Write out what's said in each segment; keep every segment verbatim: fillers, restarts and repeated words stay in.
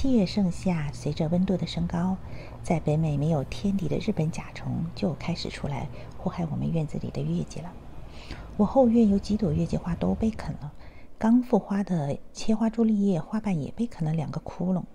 七月盛夏，随着温度的升高，在北美没有天敌的日本甲虫就开始出来祸害我们院子里的月季了。我后院有几朵月季花都被啃了，刚复花的切花朱丽叶花瓣也被啃了两个窟窿。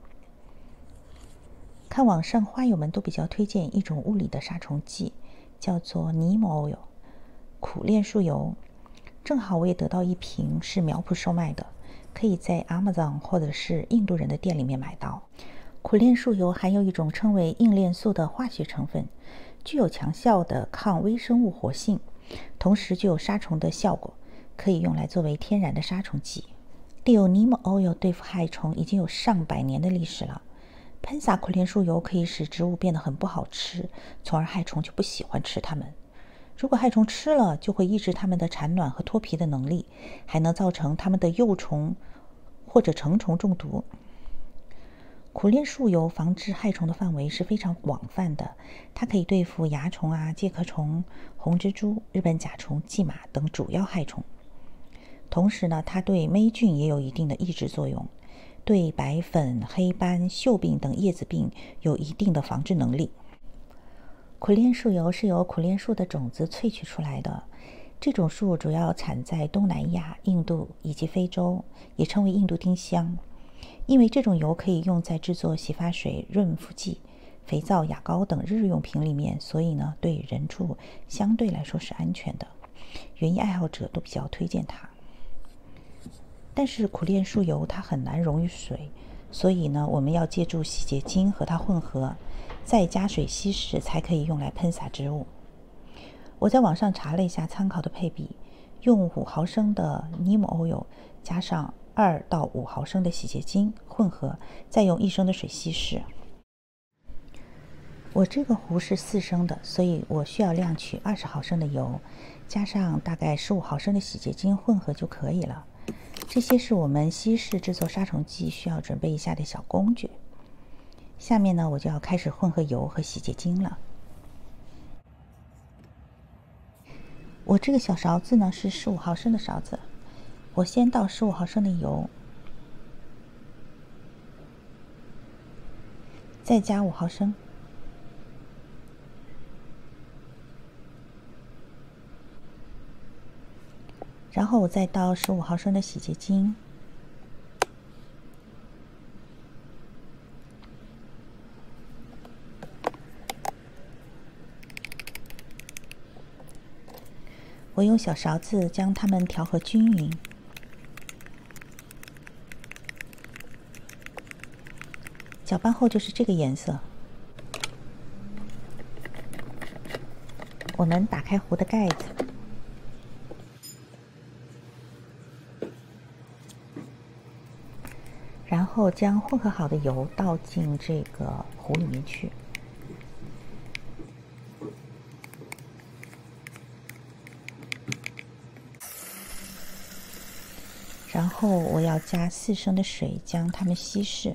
看网上花友们都比较推荐一种物理的杀虫剂，叫做 Neem Oil 苦楝树油。正好我也得到一瓶，是苗圃售卖的，可以在 Amazon 或者是印度人的店里面买到。苦楝树油含有一种称为硬链素的化学成分，具有强效的抗微生物活性，同时具有杀虫的效果，可以用来作为天然的杀虫剂。利用 Neem Oil 对付害虫已经有上百年的历史了。喷洒苦楝树油可以使植物变得很不好吃，从而害虫就不喜欢吃它们。如果害虫吃了，就会抑制它们的产卵和脱皮的能力，还能造成它们的幼虫或者成虫中毒。苦楝树油防治害虫的范围是非常广泛的，它可以对付蚜虫啊、介壳虫、红蜘蛛、日本甲虫、蓟马等主要害虫。同时呢，它对霉菌也有一定的抑制作用，对白粉、黑斑、锈病等叶子病有一定的防治能力。苦楝树油是由苦楝树的种子萃取出来的，这种树主要产在东南亚、印度以及非洲，也称为印度丁香。因为这种油可以用在制作洗发水、润肤剂、肥皂、牙膏等日用品里面，所以呢，对人畜相对来说是安全的。园艺爱好者都比较推荐它。但是苦楝树油它很难溶于水，所以呢，我们要借助洗洁精和它混合，再加水稀释，才可以用来喷洒植物。我在网上查了一下参考的配比，用五毫升的 Neem Oil 加上二到五毫升的洗洁精混合，再用一升的水稀释。我这个壶是四升的，所以我需要量取二十毫升的油，加上大概十五毫升的洗洁精混合就可以了。这些是我们稀释制作杀虫剂需要准备一下的小工具。下面呢，我就要开始混合油和洗洁精了。我这个小勺子呢是十五毫升的勺子，我先倒十五毫升的油，再加五毫升，然后我再倒十五毫升的洗洁精。我用小勺子将它们调和均匀。搅拌后就是这个颜色。我们打开壶的盖子，然后将混合好的油倒进这个壶里面去。然后我要加四升的水将它们稀释。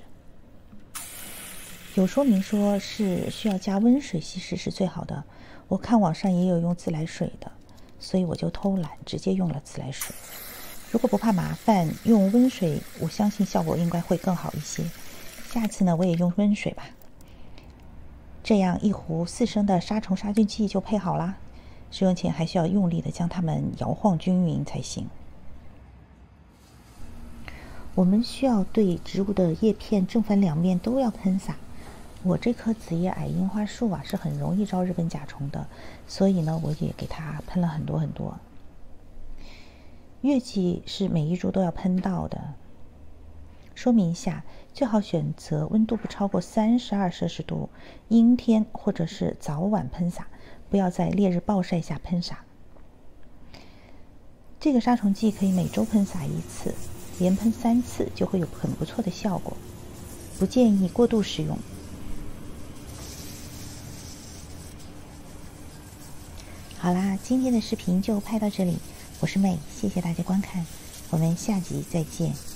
有说明说是需要加温水稀释是最好的，我看网上也有用自来水的，所以我就偷懒直接用了自来水。如果不怕麻烦，用温水我相信效果应该会更好一些。下次呢，我也用温水吧。这样一壶四升的杀虫杀菌剂就配好啦。使用前还需要用力的将它们摇晃均匀才行。我们需要对植物的叶片正反两面都要喷洒。我这棵紫叶矮樱花树啊，是很容易招日本甲虫的，所以呢，我也给它喷了很多很多。月季是每一株都要喷到的。说明一下，最好选择温度不超过三十二摄氏度，阴天或者是早晚喷洒，不要在烈日暴晒下喷洒。这个杀虫剂可以每周喷洒一次，连喷三次就会有很不错的效果，不建议过度使用。好啦，今天的视频就拍到这里，我是妹，谢谢大家观看，我们下集再见。